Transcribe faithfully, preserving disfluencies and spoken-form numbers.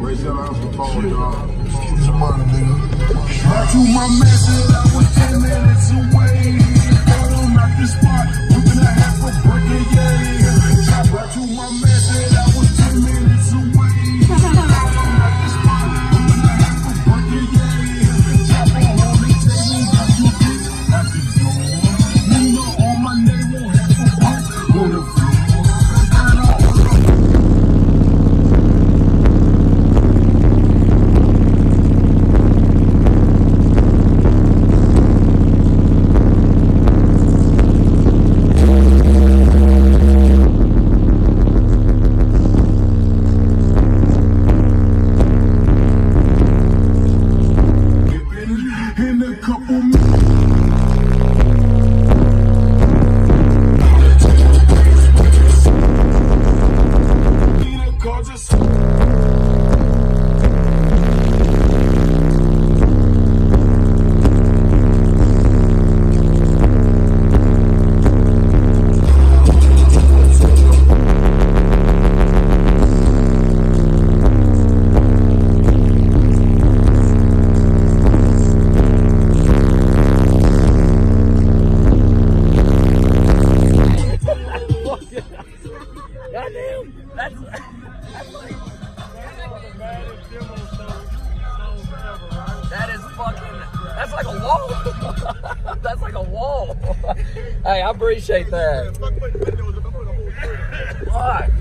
Anyway, shout out to Paul, dog. He's a mother, nigga. Back to my message, I was ten minutes away. Got him at the spot, looking at half a brick a yay. Back to my message, I was ten minutes away. Got him at the spot, looking at half a brick a yay. Chop on the table, got two kids at the door. You know all my neighbor half a brick on the floor. That's like a wall. Hey, I appreciate that. Why?